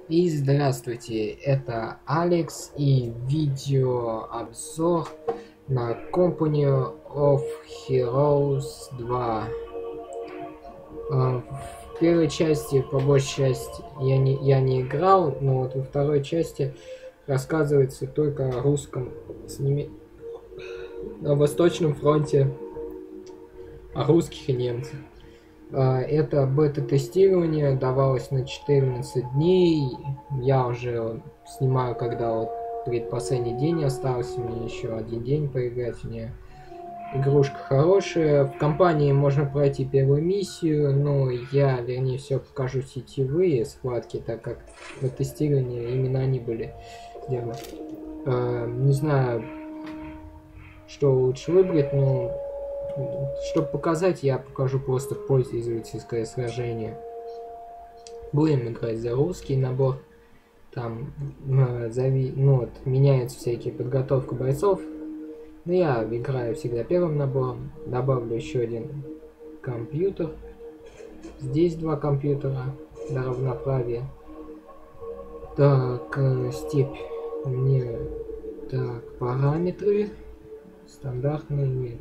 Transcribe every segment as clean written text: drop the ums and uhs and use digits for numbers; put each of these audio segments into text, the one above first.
И здравствуйте, это Алекс и видеообзор на Company of Heroes 2. В первой части, по большей части, я не играл, но вот во второй части рассказывается только о русском на Восточном фронте, о русских и немцах. Это бета-тестирование давалось на 14 дней. Я уже снимаю, когда вот предпоследний день остался. Мне еще один день поиграть. Мне игрушка хорошая. В компании можно пройти первую миссию, но я, вернее, все покажу сетевые схватки, так как в тестировании именно они были сделаны. Не знаю, что лучше выбрать, но чтобы показать, я покажу просто пользовательское сражение. Будем играть за русский набор. Там меняются всякие подготовка бойцов. Но я играю всегда первым набором. Добавлю еще один компьютер. Здесь два компьютера для равноправия. Так, степь. Мне так, параметры. Стандартный нет.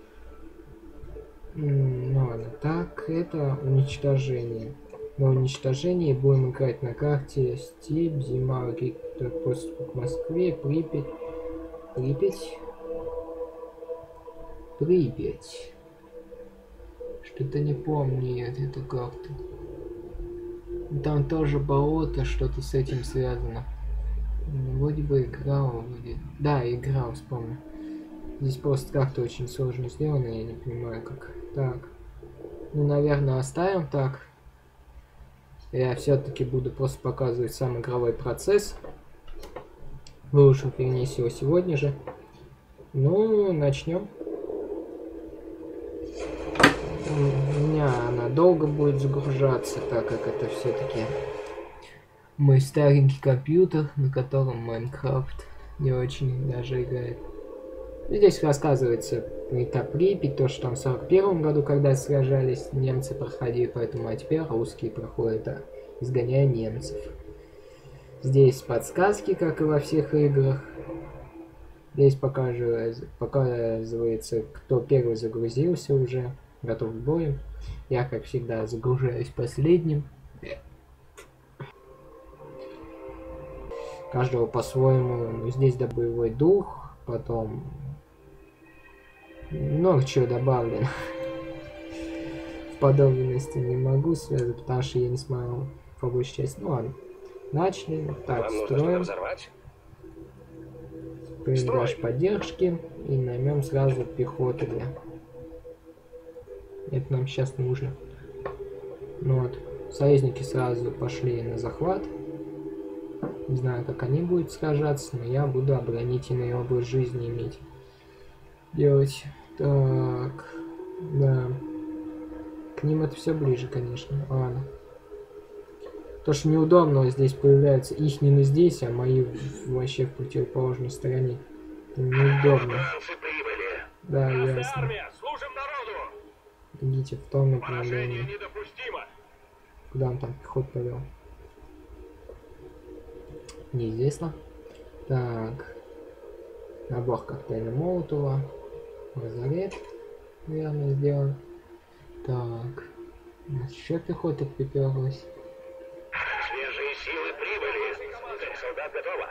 Ну ладно, так, это уничтожение. На уничтожении будем играть на карте степь, зима, подступ к Москве, Припять. Что-то не помню эту карту. Там тоже болото, что-то с этим связано. Вроде бы играл, вроде... Да, играл, вспомнил. Здесь просто карта очень сложно сделана, я не понимаю как. Так. Ну, наверное, оставим так. Я все-таки буду просто показывать сам игровой процесс. Выложу, вернее всего, сегодня же. Ну, начнем. У меня она долго будет загружаться, так как это все-таки мой старенький компьютер, на котором Майнкрафт не очень даже играет. Здесь рассказывается этап Припять, то, что там в 41 году, когда сражались, немцы проходили, поэтому а теперь русские проходят, изгоняя немцев. Здесь подсказки, как и во всех играх. Здесь показывается, кто первый загрузился уже, готов к бою. Я, как всегда, загружаюсь последним. Каждого по-своему. Здесь да боевой дух, потом много чего добавлено. В подробности не могу связать, потому что я не смотрел по большей части. Ну ладно. Начали. Так, строим. Блиндаж поддержки. И наймем сразу пехоту для. Это нам сейчас нужно. Ну вот. Союзники сразу пошли на захват. Не знаю, как они будут сражаться, но я буду оборонительный образ жизни иметь. Делать. Так. Да. К ним это все ближе, конечно. Ладно. То, что неудобно, здесь появляются их не здесь, а мои вообще в противоположной стороне. Это неудобно. Да, ясно. Идите в том направлении. Куда он там пехот повел? Неизвестно. Так. Набор коктейля Молотова. Лазарет, наверное, сделан. Так. У нас еще пехота приперлась. Свежие силы прибыли. Солдат готово.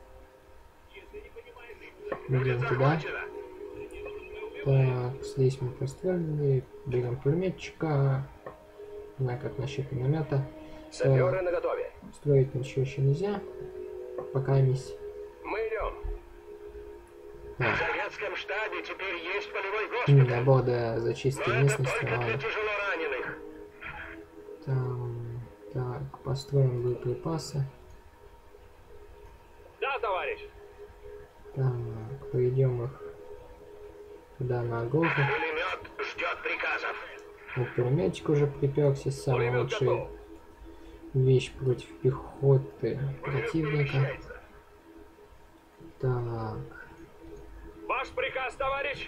Идем туда. Так, здесь мы построили. Берем пулеметчика. Не знаю, как насчет пулемета. Саперы наготове. Строить ничего еще нельзя. Пока миссия. Мы идем. Да. В советском штабе теперь есть полевой госпиталь. Набор для зачистки местности. Только для тяжело раненых. Там, так, построим боеприпасы. Да, товарищ. Так, поведем их туда на гору. Пулемет ждет приказов. Вот пулеметчик уже приперся, самая лучшая вещь против пехоты противника. Так. Ваш приказ, товарищ.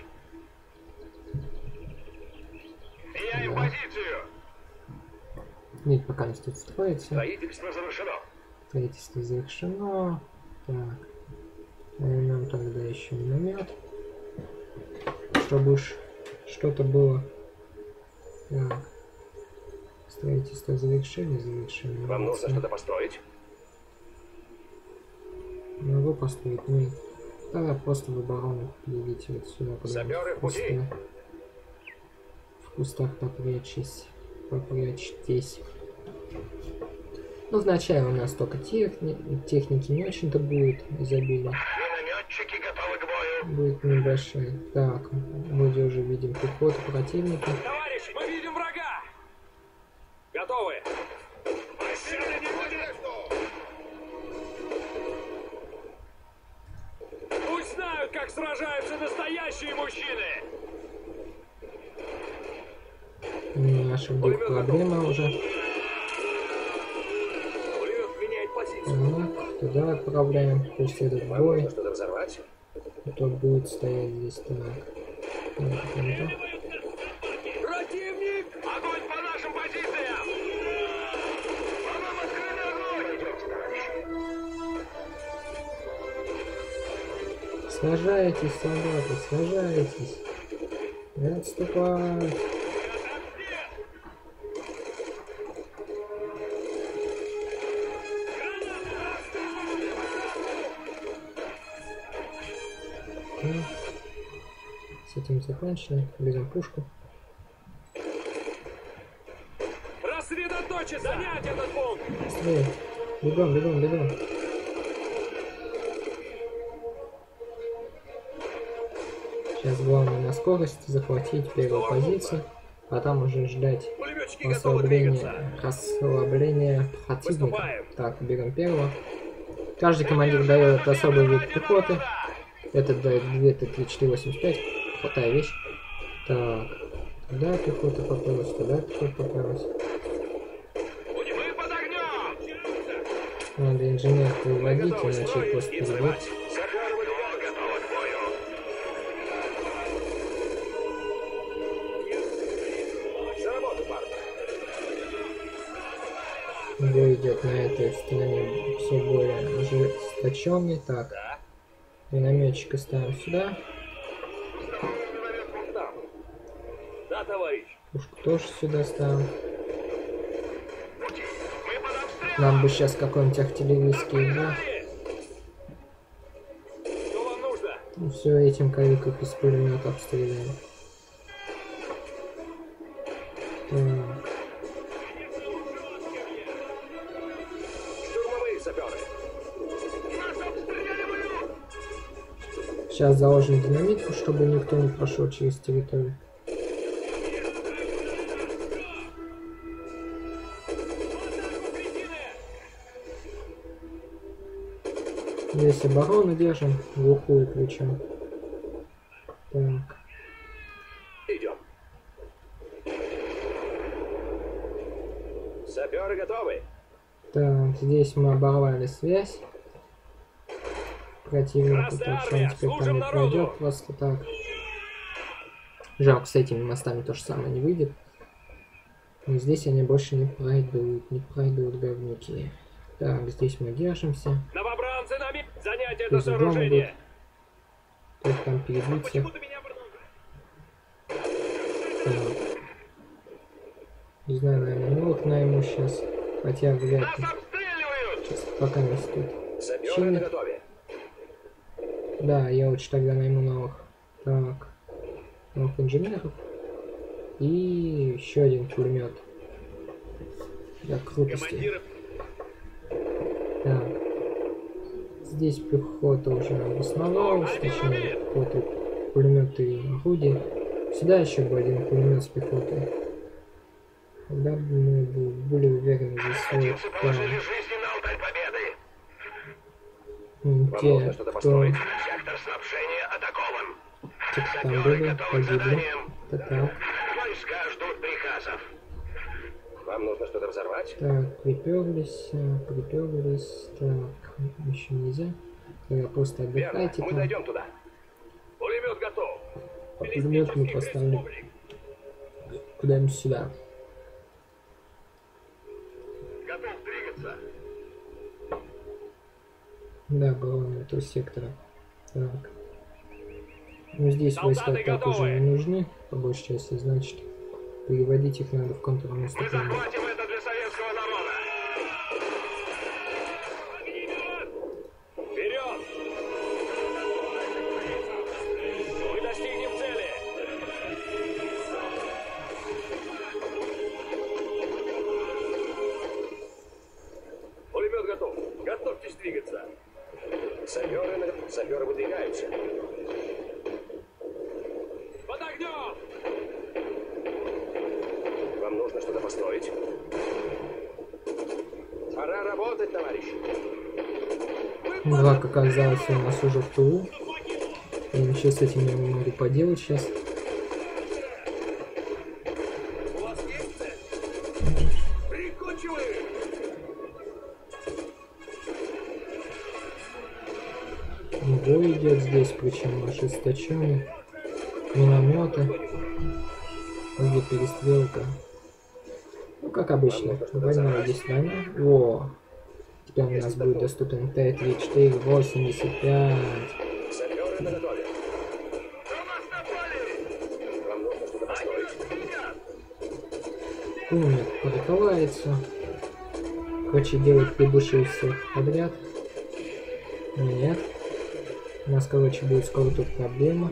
Меняем позицию. Нет, пока не тут строится. Строительство завершено. Строительство завершено. Так. Наймем тогда еще миномет. Чтобы уж что-то было. Так. Строительство завершили. Вам нужно что-то построить? Могу построить, ну, тогда просто в оборону перейдите вот сюда, Саперы в пути. В кустах попрячьтесь. Ну, вначале у нас только техники не очень-то будет изобилие. Минометчики готовы к бою. Будет небольшая. Так, мы уже видим пехоту противника. Товарищи, мы видим врага. Готовы. Пощады не будет. Пусть знают, как сражаются настоящие мужчины. Наша будет проблема уже. Пулемет меняет позицию. Так, туда отправляем. Пусть этот Вам бой. нужно что-то взорвать? Кто будет стоять здесь, так. Так. Противник! Огонь по нашим позициям! По нам открыли огонь! Идемте, товарищи. Сражайтесь, солдаты, сражайтесь. Не отступать. С этим закончили. Берем пушку. Рассредоточить, занять этот пункт! Быстрее. Бегом. Сейчас главное на скорости захватить первую позицию, а там уже ждать Пулеметчики готовы двигаться. расслабления противника. Выступаем. Так, берем первого. Каждый командир дает особый вид пехоты. Этот дает 2 Т-34, 85. Крутая вещь. Так. Туда пехота попалась, туда пехота попалась. Мы под огнем! Надо инженер выводить, иначе просто перебьет. Саперы готовы к бою. За работу, парни. Бой идет на этой стороне все более ожесточенный. Так. Да. Минометчика ставим сюда. Миномет вон там. Да, товарищ. Пушку тоже сюда ставим. Мы под обстрелом. Нам бы сейчас какой-нибудь артиллерийский, да? Что вам нужно? Ну, все этим кавиков из пулемета обстреляем. Так. Штурмовые саперы. Нас обстреливают! Сейчас заложим динамитку, чтобы никто не прошел через территорию. Здесь оборону держим, глухую ключом. Так. Идем. Саперы готовы. Так, здесь мы оборвали связь. Противник, Красная так что он армия, теперь там служим не народу. пройдет просто так. Жалко, с этими мостами то же самое не выйдет. Но здесь они больше не пройдут говнюки. Так, здесь мы держимся. Новобранцы нами занять это Из дома сооружение. Тут там перебиться. Почему ты меня продолжаешь? Так. Не знаю, наверное, новых найму сейчас. Хотя вряд Нас ли. обстреливают! Сейчас пока не стоит. Саперы Чинит. на готове. Да, я лучше тогда найму новых. Так. Новых инженеров. И еще один пулемет. Для крутости. Командиры. Так. Здесь пехота уже обосновалась, точнее, пехота, пулеметы и орудия. Сюда еще бы один пулемет с пехотой. Тогда бы мы были уверены за свой Хотимцы план. положили жизни на алтарь победы. Вам Те, нужно что-то кто построить. Сектор снабжения атакован. там Саперы были, готовы к погибли. заданиям. Так. Войска ждут приказов. Вам нужно что-то взорвать? Так, приперлись. Так, еще нельзя. Тогда просто Верно, отдыхайте мы там. дойдем туда. Пулемет готов. А пулемет мы поставим куда-нибудь сюда. Готов двигаться. Да, оборону этого сектора. Так. Ну здесь войска так уже не нужны, по большей части, значит, переводить их надо в Мы контрнаступление. захватим это для советского народа. Вперед! Мы достигнем цели. Пулемет готов. Готовьтесь двигаться. Саперы выдвигаются. Под огнем! Вам нужно что-то построить. Пора работать, товарищи. Враг оказался у нас уже в тылу. И ничего с этим я не могу поделать сейчас. У вас есть цель? Прикончивай! Бой идет здесь, причем ожесточенный. Минометы. Где перестрелка. Ну, как обычно. Война есть война. О! Теперь у нас будет доступен Т-34-85. Саперы наготове. Вам нужно что-то построить. Пулемет прикрывается. Хочет делать прибывших всех подряд. Нет. У нас, короче, будет скоро тут проблема.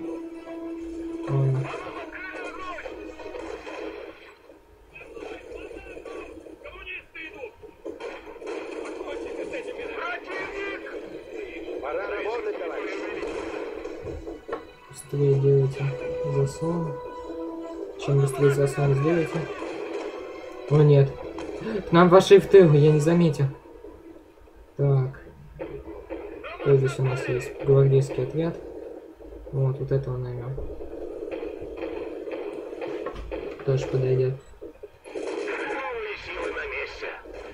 Пора работать, товарищи. Быстрее делайте заслон. Чем быстрее заслон сделаете. О нет. К нам вошли в тыл, я не заметил. Так. Что здесь у нас есть? Гвардейский отряд. Вот этого наймем. Тоже подойдет. Новые силы на месте.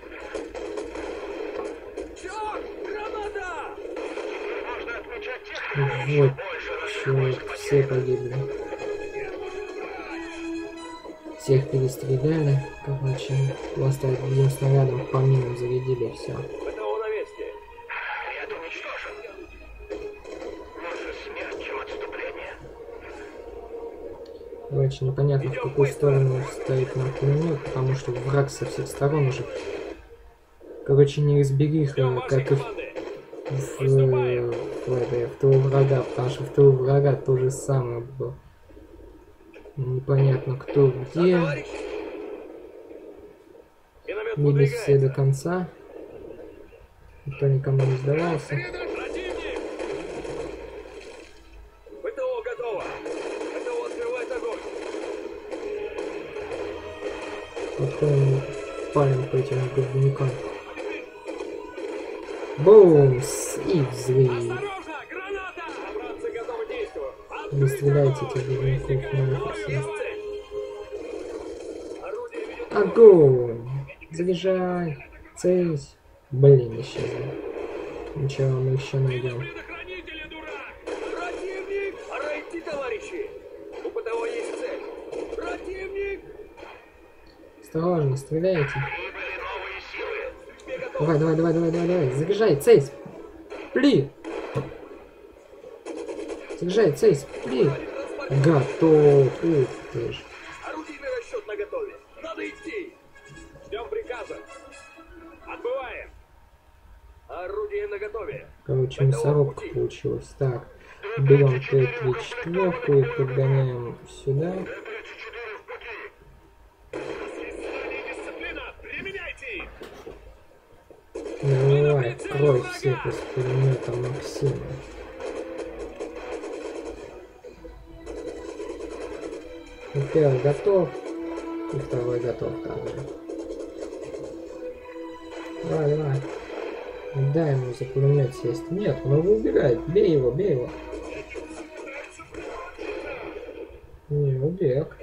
Черт! Граната! Можно отмечать тех, кто Вот, еще больше черт, все погибли. Всех перестреляли, короче, просто одним снарядом по минам зарядили, и все. ПТО на месте. Ряд уничтожен. Лучше смерть, чем отступление. Короче, непонятно, в какую сторону стоит на пулемет, потому что враг со всех сторон уже. Короче, не разбери их, как и в тылу врага, потому что в тылу врага то же самое было. Непонятно, кто где. Бились все до конца. Никто никому не сдавался. ПТО готово. ПТО открывает огонь. Подходим, палим по этим говнюкам. Бумс! И взрыв. Осторожно! Граната! Братцы готовы действовать. Не стреляйте этих говнюков нафиг все. Орудие ведет Огонь! Заряжай! Цель! Блин, исчезли. Ничего, мы еще найдем. предохранители, дурак! Противник! Пора идти, товарищи! У ПТО есть цель. Противник! Осторожно, стреляйте. Прибыли новые силы. Давай. Заряжай, цель! Пли! Заряжай, цель! Пли! Готов! Ух ты ж. Орудийный расчет наготове. Надо идти. Ждем приказа. Отбываем. Орудие наготове. Короче, мясорубка получилась. Так, берем Т-34 и подгоняем сюда. Дисциплина. Применяйте. Давай, крой всех из пулемета Максима. Ну, первый готов, и второй готов также. Давай. Дай ему за пулемет сесть. Нет, он его убегает. Бей его. Не, убег.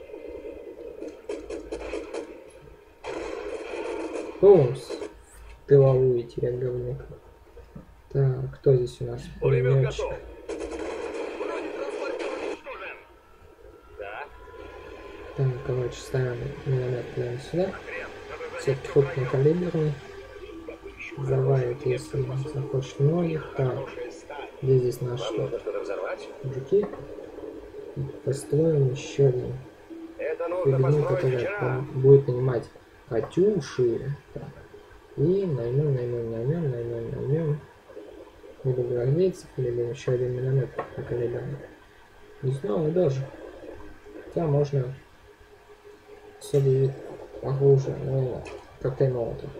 Бумс. Тыловую терять говнюк. Так, кто здесь у нас? Пулемет Пулеметчик. готов. Вроде транспортер уничтожен. Да. Так, короче, ставим миномет прямо сюда. Все крупнокалиберный. Завалит если захочешь многих. Так, где здесь наши жуки? Построим еще один кабину, которая будет нанимать Катюши. Так. И наймем либо гвардейцев, либо еще один миномет, как ребята. Не знаю даже. Хотя можно особый вид оружия, но коктейль молотов.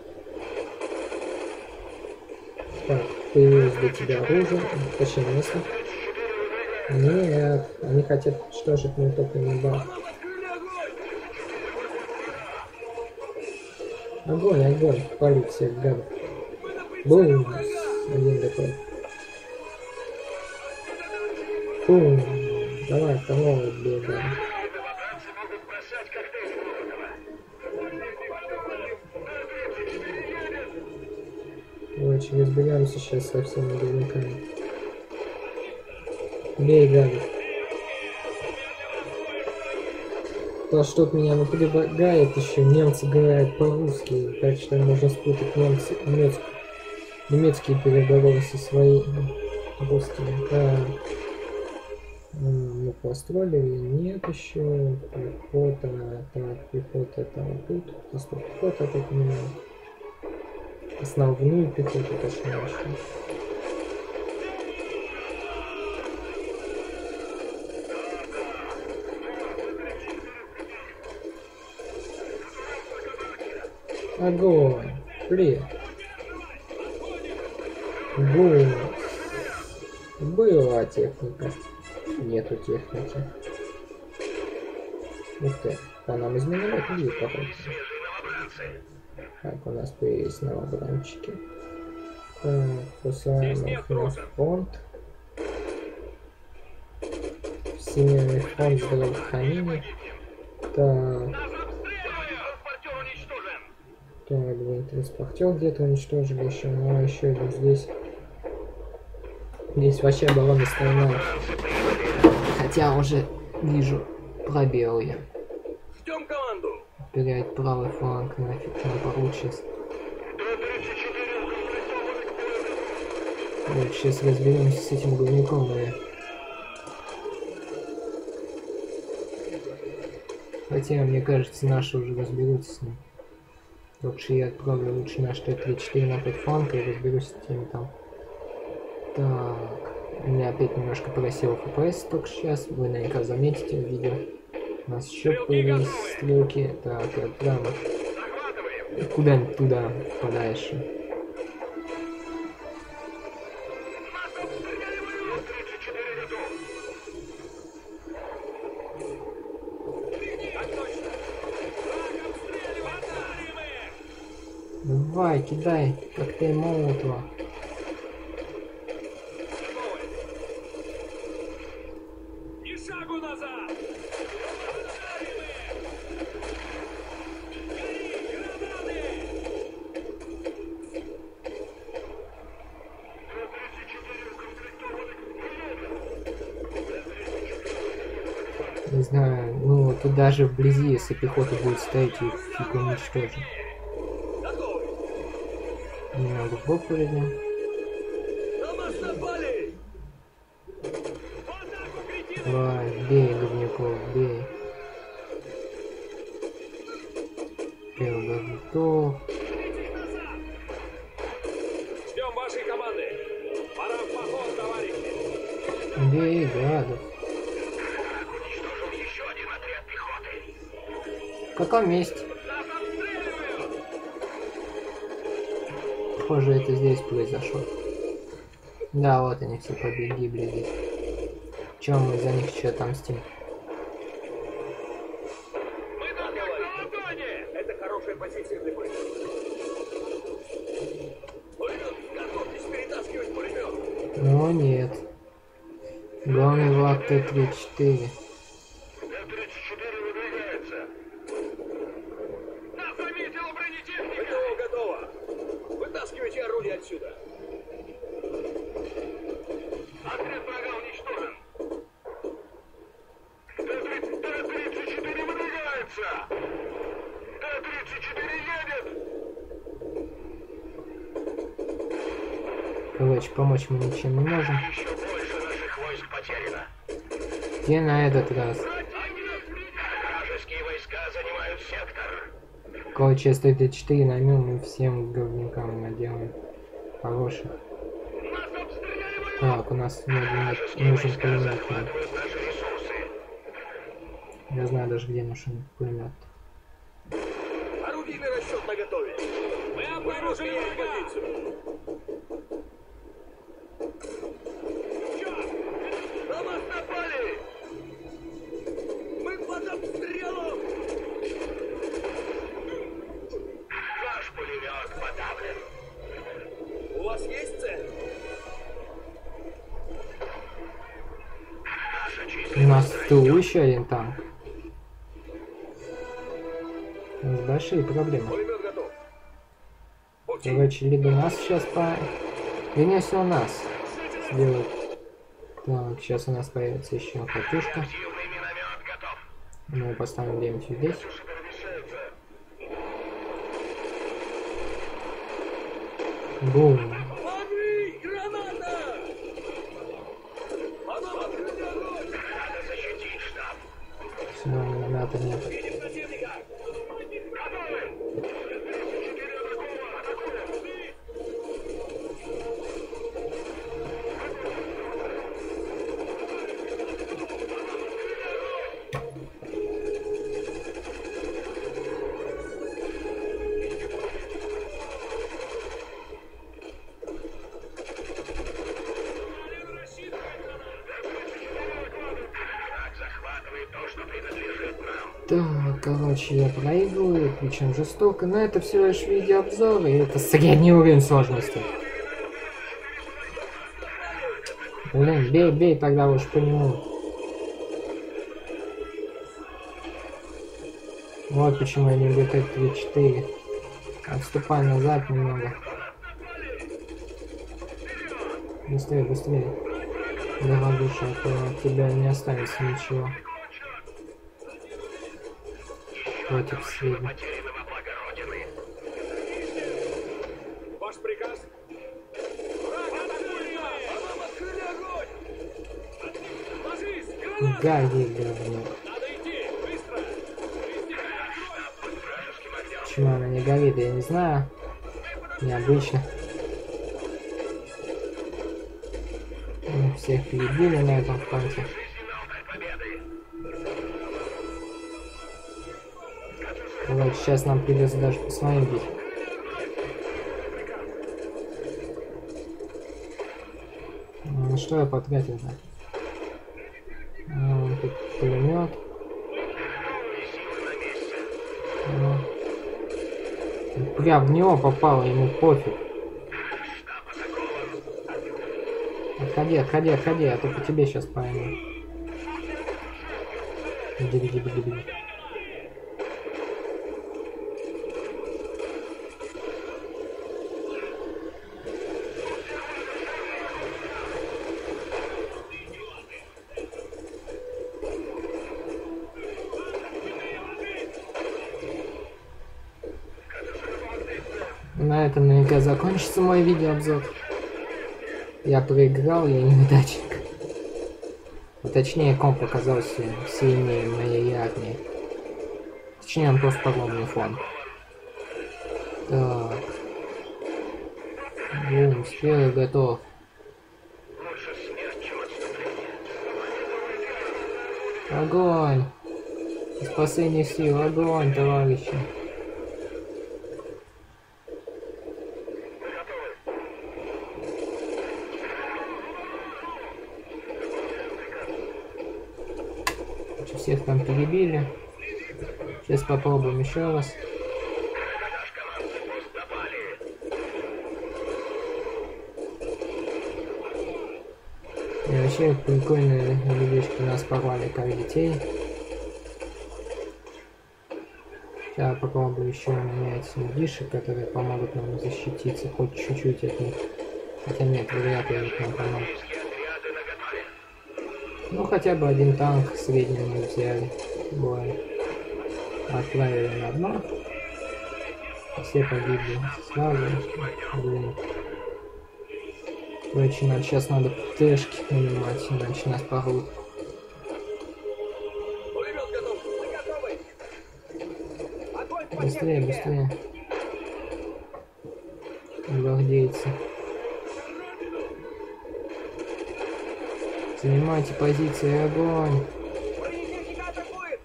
Так, появилось для тебя оружие, точнее место. Нет, они хотят уничтожить мой топливный бак. Огонь, огонь, палит всех гадов. Бум, один такой. Бум, давай, второго бей, да. Короче, разберемся сейчас со всеми говнюками. Бей, гадов. То, что меня напрягает еще, немцы говорят по-русски, так что можно спутать немецкие переговоры со своими русскими. Мы построили, нет еще, пехота, так, пехота это вот тут, просто пехота тут у меня, основную пехоту точнее еще. Огонь! Привет! Бум! Была техника. Нету техники. Ух ты, по нам из миномета бьют, походу. Так, у нас появились новобранчики. Так, посылаем их на фронт. Всемирный фонд здравоохранения. Так. Так, двое транспортер где-то уничтожили еще, но еще один здесь. Здесь вообще оборона сторона. Хотя уже вижу пробел я. Ждем команду. Терять правый фланг, нафиг не получится. Вот, сейчас разберемся с этим говнюком, наверное. Хотя, мне кажется, наши уже разберутся с ним. Лучше я отправлю лучше наш Т-34 на тот фланг и разберусь с теми там. Так, у меня опять немножко просел FPS только сейчас, вы наверняка заметите в видео. У нас еще появились стрелки. Так, я прямо куда-нибудь туда подальше. Давай, кидай коктейль молотова. Ни шагу назад! Не знаю, ну тут даже вблизи, если пехота будет стоять, их фиг уничтожит. Немного в бок прыгнем. Давай, бей, говнюков, бей. Первый готов. Ждем вашей команды. Пора в поход, товарищи. Бей, гадов. В каком месте? Похоже, это здесь произошло. Да, вот они все погибли здесь. Чем мы за них еще отомстим? Мы тут как на ладони! Это хорошая позиция для пулемета. Пулемет, готовьтесь перетаскивать пулемет. Ну нет. Главный враг Т-34. Т-34 выдвигается. Нас заметила бронетехника! ПТО готово! Вытаскивайте орудие отсюда! Отряд врага уничтожен! Т-34 выдвигается! Т-34 едет! Короче, помочь мы ничем не можем. Еще больше наших войск потеряно. Где на этот раз? Вражеские войска занимают сектор. Короче, 134 наймем и всем говнюкам наделаем. Хороших. Нас обстреливают! Так, у нас Вражеские нужен войска пулемет. захватывают наши ресурсы. Я знаю даже, где нужен пулемет. Орудийный расчет наготове. Мы обнаружили позицию. На нас напали! Мы под обстрелом! Наш пулемет подавлен. У вас есть цель? Наша У численность нас в тылу еще один танк. У нас большие проблемы. Пулемет готов. Пути. Короче, либо нас сейчас по... Вернее всего нас сделают. Так, сейчас у нас появится еще катушка. Активный миномет готов. Мы поставим где-нибудь здесь. Катюша перемещается. Бум. Лови! Граната! Потом открыть огонь! Надо защитить штаб. Все, миномета нет. Видим противника! Готовы! 4 атакуем! Так, захватывай то, что принадлежит нам. Так, короче, я проигрываю, причем жестоко, но это всего лишь видеообзор, и это средний уровень сложности. Блин, бей, бей тогда уж по нему. Вот почему я не люблю Т-34. Отступай назад немного. Быстрее, быстрее. Дорогуша, а то от тебя не останется ничего. Против средних. Потеряно во благо Родины. Ваш приказ? Враг атакует! По нам открыли огонь! Ложись! Граната! Гаги, говно. Надо идти! Быстро! Вражеским огнем! Почему она не горит, я не знаю. Необычно. Мы всех перебили на этом фронте. Победы! Вот сейчас нам придется даже по своим бить. Ну, что я потратил-то? Тут пулемет. Прям в него попало, ему пофиг. Отходи, отходи, отходи, а то по тебе сейчас пойму. Беги, беги, беги, беги. На этом наверняка закончится мой видеообзор. Я проиграл, я неудачник. А точнее, комп оказался сильнее моей армии. Точнее, он просто погромный фон. Так. Бум, стрелы готов. Лучше смерть, чем отступление. Огонь! Из последних сил, огонь, товарищи. Всех там перебили. Сейчас попробуем еще раз. Наш командный пост напали. И вообще прикольные людишки нас порвали как детей. Сейчас попробую еще нанять людишек, которые помогут нам защититься хоть чуть-чуть от них. Хотя нет, вряд ли они нам помогут. Отряды наготове. Ну хотя бы один танк средний мы взяли. Бой. Отправили на дно. Все погибли сразу. Блин. Короче, сейчас надо птешки нанимать, иначе нас порвут. Пулемет готов. Мы готовы. Огонь по Быстрее, технике. быстрее. Гвардейцы. Занимайте позиции, огонь. Бронетехника атакует.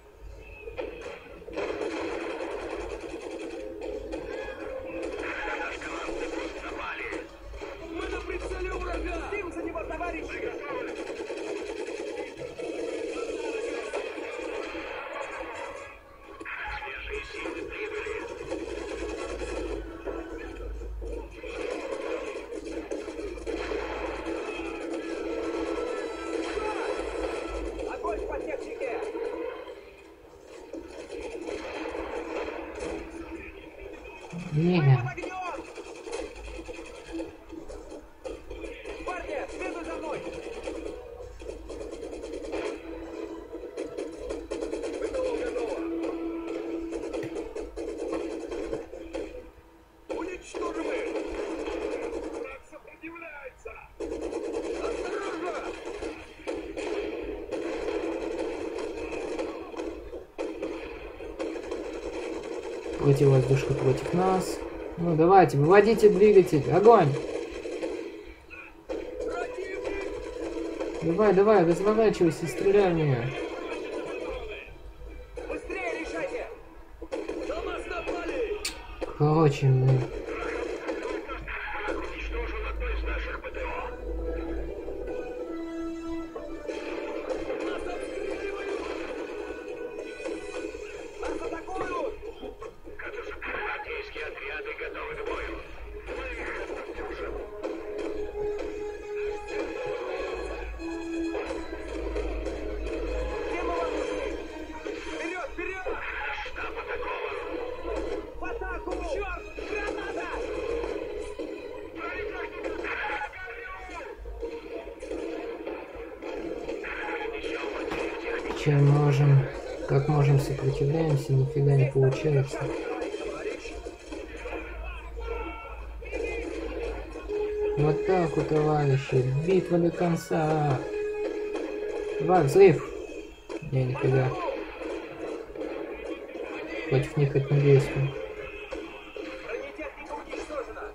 Мы на прицеле врага. Дым за него, товарищи. Огонь по технике. Не, Мы под огнем. Парни, следуй за мной. ПТО готово. Уничтожим их. Враг сопротивляется. Осторожно. противовоздушка против нас. Ну давайте, выводите двигатель, огонь! Противник. Давай, разворачивайся, стреляй в меня. Быстрее решайте. На нас напали. Короче, мы... Нас обстреливают. Нас атакуют. Гвардейские отряды готовы к бою. Мы их обнаружим. Где мы вам нужны? Вперед, вперед. Штаб атакован. В атаку. Черт, граната. Чем можем, как можем сопротивляемся, нифига не получается. Вот так вот, товарищи, битва до конца. Два, взрыв. Не, нифига. Против них это не действует. Бронетехника уничтожена.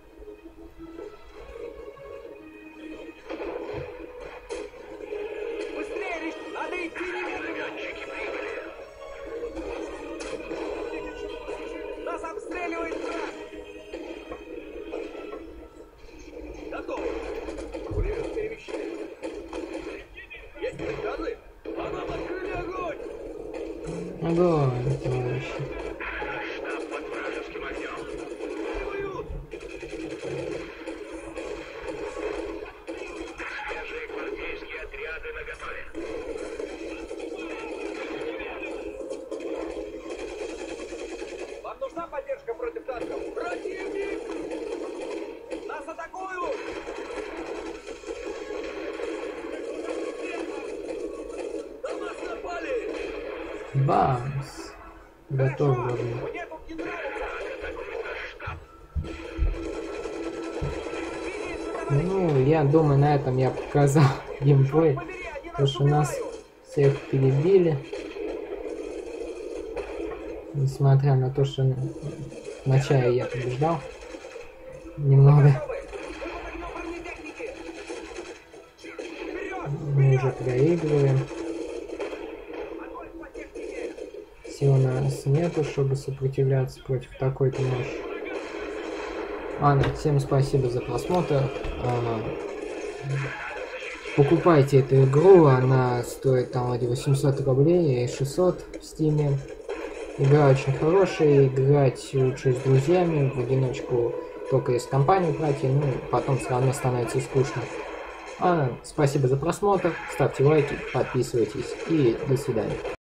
Быстрее, надо идти немедленно. Нас обстреливает враг. Готово. Пулемет перемещается. Есть приказы? По нам открыли огонь. Огонь, товарищи. Штаб под вражеским огнем. Воюют. Свежие гвардейские отряды наготове. Вам нужна поддержка против танков? Противник! Нас атакуют! На нас напали! Бамс. Готов, Хорошо! вроде. Мне тут не нравится! Ну, я думаю, на этом я показал геймплей. Побери, они Потому нас что нас убивают! всех перебили. Несмотря на то, что вначале я побеждал. Немного. Готовы? Мы под огнем бронетехники! Вперед! Мы уже проигрываем. Огонь по технике! Сил у нас нету, чтобы сопротивляться против такой-то мощи. Ладно, всем спасибо за просмотр. Покупайте эту игру, она стоит там вроде 800 рублей и 600 в стиме. Игра очень хорошая, играть лучше с друзьями, в одиночку только из компании пройти, ну потом все равно становится скучно. Ладно, спасибо за просмотр, ставьте лайки, подписывайтесь и до свидания.